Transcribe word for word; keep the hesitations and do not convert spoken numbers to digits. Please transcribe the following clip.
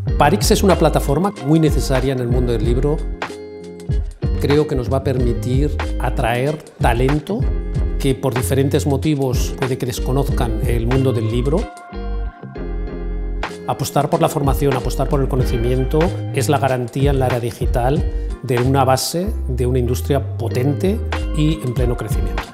Parix es una plataforma muy necesaria en el mundo del libro. Creo que nos va a permitir atraer talento que por diferentes motivos puede que desconozcan el mundo del libro. Apostar por la formación, apostar por el conocimiento es la garantía en la era digital de una base de una industria potente y en pleno crecimiento.